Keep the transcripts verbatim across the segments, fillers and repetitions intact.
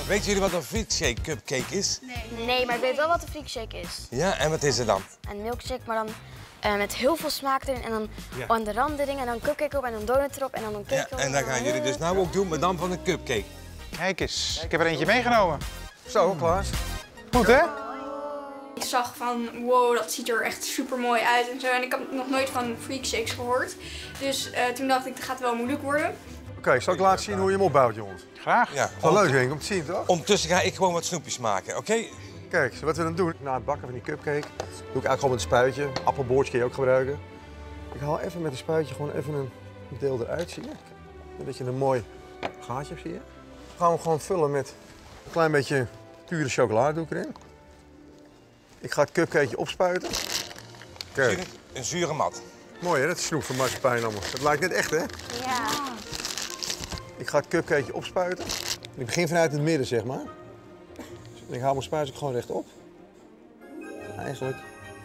Weten jullie wat een freakshake cupcake is? Nee. Nee, maar ik weet wel wat een freakshake is. Ja, en wat is er dan? Een milkshake, maar dan uh, met heel veel smaak erin. En dan Ja. aan de rand dingen en dan een cupcake op en een donut erop en dan een cake Ja, erop. en dat gaan jullie dus nou ook doen, maar dan van een cupcake. Kijk eens, ik heb er eentje meegenomen. Zo, Klaas. Goed, hè? Ik zag van, wow, dat ziet er echt super mooi uit en zo. En ik had nog nooit van freakshakes gehoord. Dus uh, toen dacht ik, dat gaat wel moeilijk worden. Oké, okay, zal ik laten zien hoe je hem opbouwt, jongens? Graag. Ja, Wel leuk, denk ik, om te zien, toch? Ondertussen ga ik gewoon wat snoepjes maken, oké? Okay? Kijk, wat we dan doen, na het bakken van die cupcake, doe ik eigenlijk gewoon met een spuitje. Appelboordje kun je ook gebruiken. Ik haal even met een spuitje gewoon even een deel eruit, zie je? Dat je een mooi gaatje hebt, zie je? Dan gaan we hem gewoon vullen met een klein beetje pure chocolade doe ik erin. Ik ga het cupcakeje opspuiten. Kijk. Een zure mat. Mooi hè, dat is snoep van marsepein allemaal. Het lijkt net echt hè? Ja. Ik ga het cupcakeje opspuiten. Ik begin vanuit het midden, zeg maar. En ik haal mijn spuit gewoon rechtop. Eigenlijk.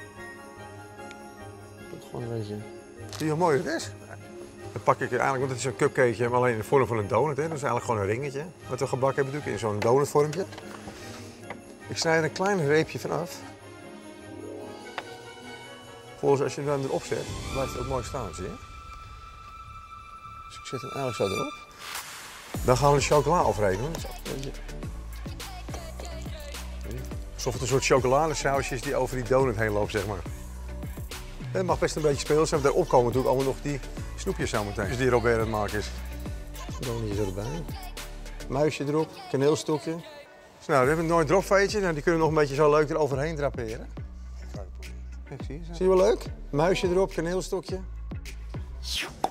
Gewoon een beetje. Zie je hoe mooi het is? Dan pak ik eigenlijk, want het is een cupcakeje, maar alleen in de vorm van een donut. Hè? Dat is eigenlijk gewoon een ringetje. Wat we gebakken hebben natuurlijk, in zo'n donutvormpje. Ik snij er een klein reepje vanaf. Volgens als je hem dan erop zet, blijft het ook mooi staan, zie je? Dus ik zet hem eigenlijk zo erop. Dan gaan we de chocola afrekenen. Alsof het een soort chocoladesausje is die over die donut heen loopt, zeg maar. Het mag best een beetje speels zijn. Daarop komen natuurlijk allemaal nog die snoepjes zo meteen. Dus die Robert aan het maken is. Donutjes erbij. Muisje erop, kaneelstokje. Dus nou, we hebben een mooi dropfeetje. Nou, die kunnen we nog een beetje zo leuk eroverheen draperen. Kijk, zie je, zie je wel leuk? Muisje erop, kaneelstokje.